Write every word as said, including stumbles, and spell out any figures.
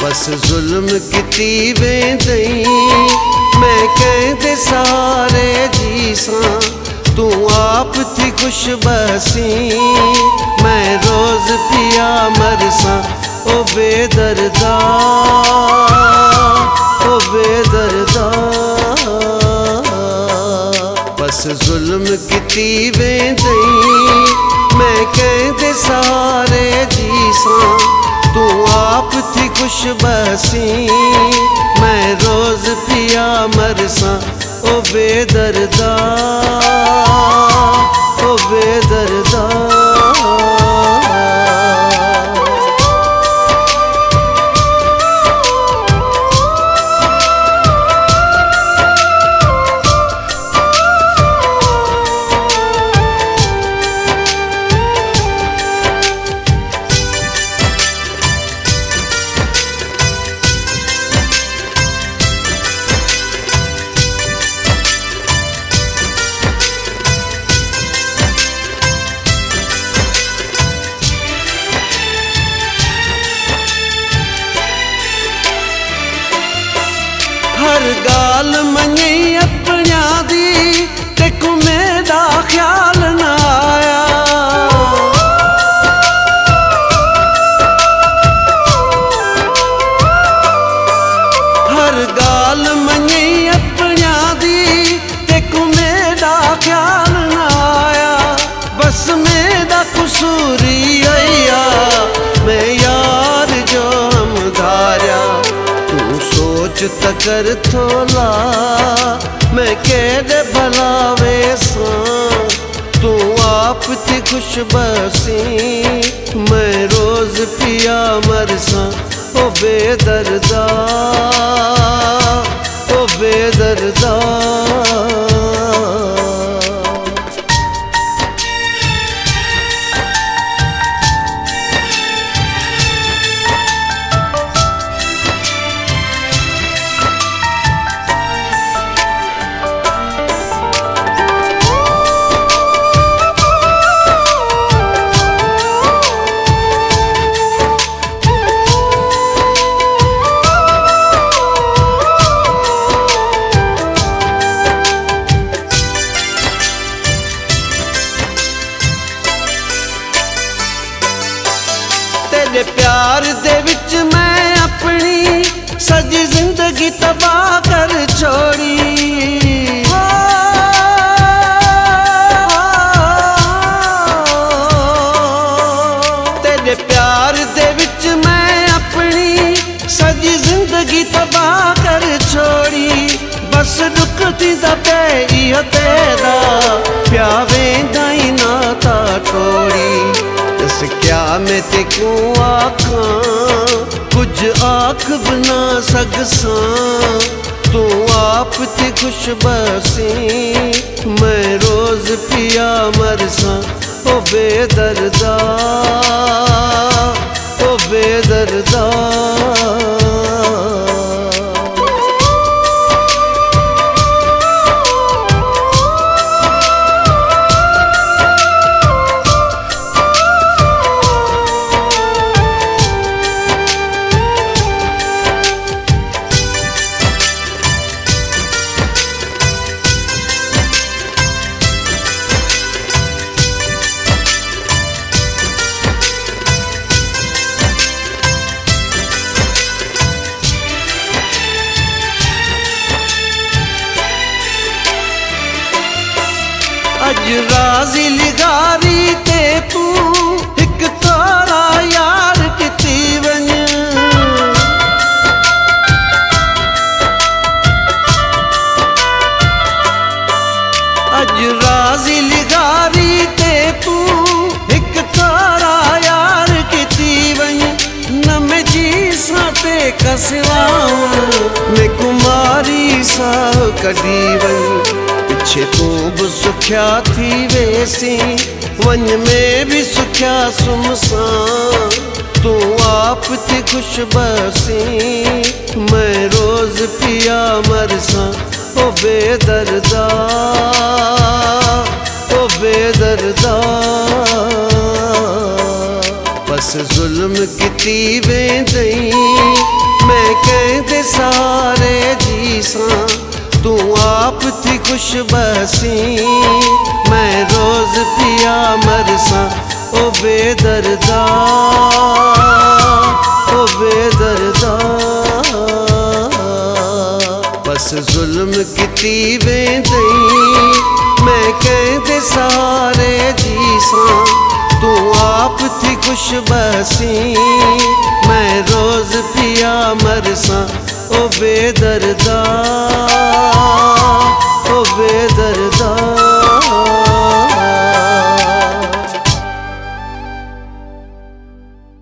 बस जुल्म किती वेंदई मैं कहंदे सारे जी सां तू आप थी खुश बसी मैं रोज पिया मरसा ओ बेदर्दा ओ बेदर्दा बस जुल्म किती वेंदई मैं कहंदे सारे जी सां तू आप थी खुश बसी मैं रोज पिया मरसा ओ बेदर्दा ओ बेदर्दा हर गाल मई अपना दी तेकू मेरा ख्याल न आया हर गाल मई अपना दी तेकू मेरा ख्याल न आया बस मेरा कसूरी आया मैं यार जो हम धारिया सोच तकर थोला मैं केड़े भलावे सां तू आप थी खुश बसी मैं रोज पिया मरसा ओ बेदर्दा ओ बेदर्दा तेरे प्यार दे विच मैं अपनी सजी जिंदगी तबाह कर छोड़ी तेरे प्यार दे विच मैं अपनी सजी जिंदगी तबाह कर छोड़ी बस दुखती दा पे इहो तेरा प्या वेंदा ही नाता टोड़ी दस क्या मैं तेकू आखां कुछ आख बना सकसा तू आप थी खुश बसी मैं रोज पिया मरसा ओ बेदर्दा ओ बेदर्दा अज राजी लिगारी ते तू एक तारा यार किती वञ अज राजी लिगारी ते तू एक तारा यार किती वञ न मैं जी सा ते कसवां मैं कुमारी सा कढी वञ पिछे तू भी सुख्या थी वेसी वन में भी सुख्या सुमसान तू आप थी खुश बसी मैं रोज पिया मरसा ओ बेदर्दा ओ बेदर्दा बस जुल्म किती वेंदई खुश बसी, मैं रोज पिया मरसा ओ बेदर्दा, ओ बेदर्दा। बस जुल्म किती वेंदई मैं कहते सारे जीसा, तू आप थी खुश बसी, मैं रोज पिया मरसा ओ बेदर्दा।